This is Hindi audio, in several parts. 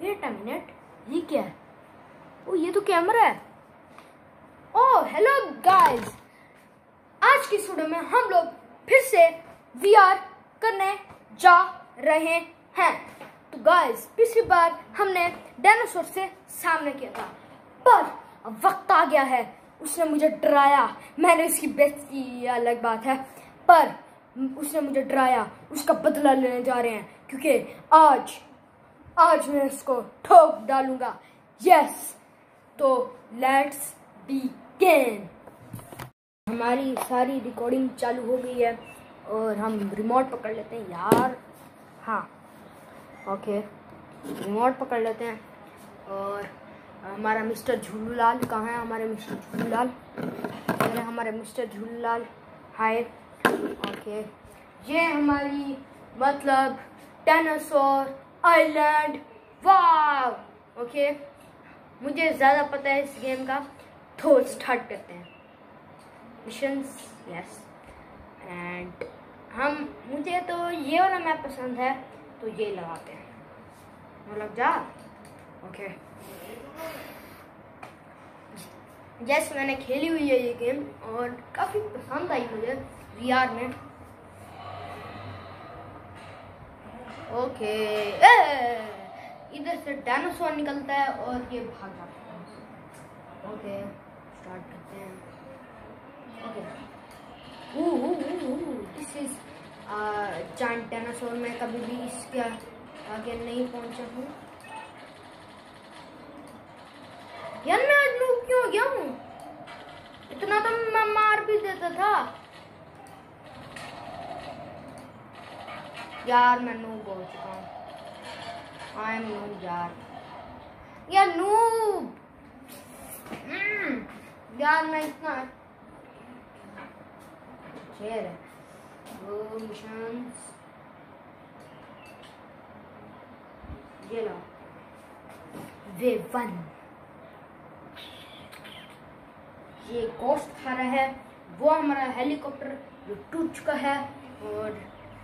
वेट अ मिनट, ये क्या है? ओ ये तो कैमरा है। ओह हेलो गाइस, आज की वीडियो में हम लोग फिर से वीआर करने जा रहे हैं। तो गाइस पिछली बार हमने डायनासोर से सामना किया था, पर अब वक्त आ गया है, उसने मुझे डराया। मैंने उसकी बेइज्जती की, अलग बात है, पर उसने मुझे डराया। उसका बदला लेने जा रहे हैं, क्योंकि आज मैं उसको ठोक डालूंगा। यस, तो लेट्स बिगिन। हमारी सारी रिकॉर्डिंग चालू हो गई है और हम रिमोट पकड़ लेते हैं यार। हाँ ओके, रिमोट पकड़ लेते हैं। और हमारा मिस्टर झूलूलाल कहाँ है? हमारे मिस्टर झूलूलाल, हमारे मिस्टर झूलूलाल हाय। ओके, ये हमारी मतलब डायनासोर आइलैंड। वाव ओके, मुझे ज़्यादा पता है इस गेम का, तो स्टार्ट करते हैं मिशंस। यस, एंड मुझे तो ये वाला मैप पसंद है, तो ये लगाते हैं। मतलब जा ओके। यस, मैंने खेली हुई है ये गेम और काफ़ी पसंद आई मुझे वीआर में। ओके, इधर से डायनासोर निकलता है और ये भाग जाता है। ओके स्टार्ट करते हैं। Okay, this is giant dinosaur. मैं कभी भी इसके आगे नहीं पहुंचा हूँ यार। मैं आज नूब क्यों हो गया हूँ? इतना तो मैं मार भी देता था यार। मैं नूब हो चुका हूँ। आई एम नूब यार नूब। यार मैं इतना शेर है वो मिशंस। ये लो वेव 1। ये गोश्त खा रहा है, वो हमारा हेलीकॉप्टर जो टूट चुका है। और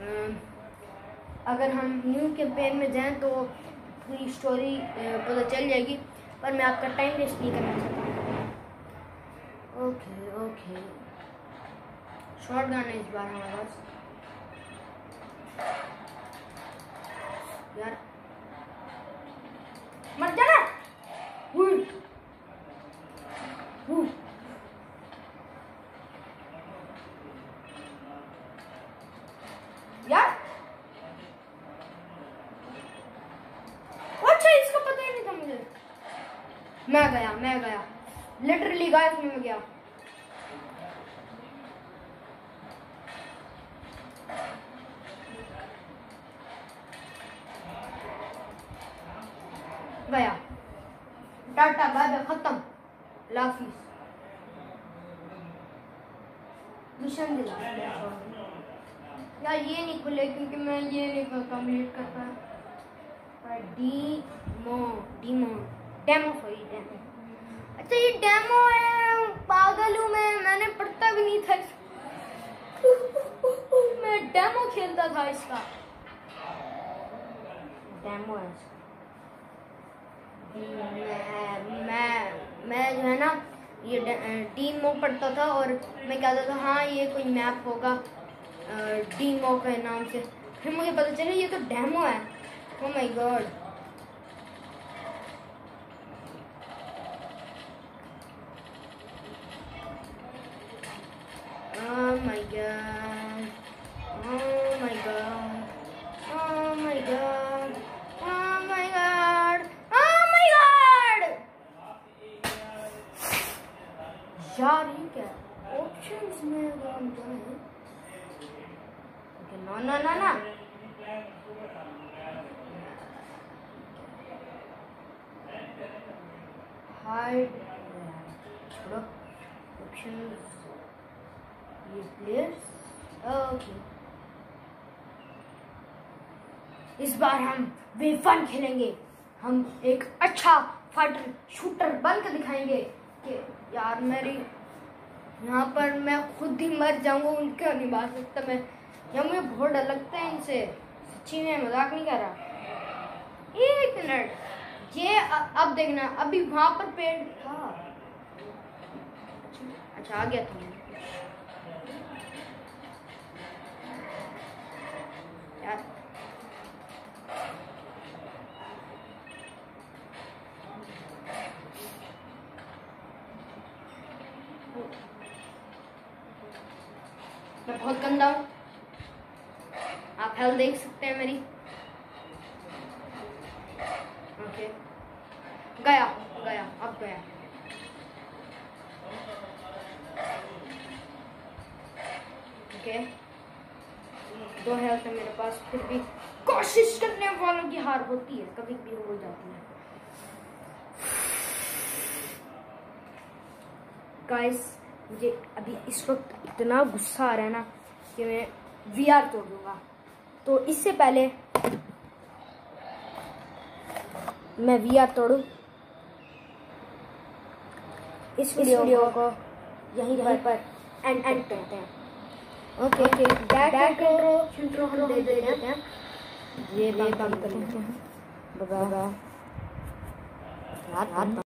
अगर हम न्यू कैंपेन में जाएं तो पूरी स्टोरी पता चल जाएगी, पर मैं आपका टाइम वेस्ट नहीं करना चाहता हूँ। ओके, शॉटगन है इस बार हमारे पास यार। मर जाना। यार अच्छा, इसका पता ही नहीं था मुझे। मैं गया लिटरली गाइस, मैं गया। टाटा बाय बाय, खत्म, लाफिस। मिशन दिला यार, ये नहीं खुले क्योंकि मैं ये नहीं कंप्लीट कर पाया। Demo sorry demo. अच्छा ये डेमो है, पागल हूँ मैंने पढ़ता भी नहीं था। मैं डेमो खेलता था इसका। डेमो है मैं जो है ना ये डीमो पढ़ता था और मैं कहता था हाँ ये कोई मैप होगा डीमो के नाम से। फिर मुझे पता चला ये तो डेमो है। Oh my God, oh my God, oh my God, oh my God, oh my God, oh my God. यार ये क्या ऑप्शंस में अगर हम जाएं, ना हाइड, छोड़ो ऑप्शंस, ये प्लेयर्स। ओके, इस बार हम वेव 1 खेलेंगे। हम एक अच्छा फाइटर शूटर बनकर दिखाएंगे कि यार मेरी यहाँ पर मैं खुद ही मर जाऊंगा, उनका नहीं मार सकता मैं। यार मुझे बहुत डर लगता है इनसे, सच्ची में, मजाक नहीं कर रहा। एक मिनट, ये अब देखना, अभी वहां पर पेड़ था। अच्छा आ गया था यार। मैं बहुत गंदा हूँ, आप हेल्थ देख सकते हैं मेरी। ओके गया गया, अब गया। ओके 2 हेल्थ है मेरे पास, फिर भी कोशिश करने वालों की हार होती है, कभी भी हो जाती है। गाइस मुझे अभी इस वक्त इतना गुस्सा आ रहा है ना कि मैं VR तोड़ दूंगा। तो इससे पहले मैं VR तोड़ूं, इस वीडियो को यहीं पर एंड करते हैं। ओके बैक इंट्रो हम दे देते हैं। ये काम कर लेते हैं। Bye bye.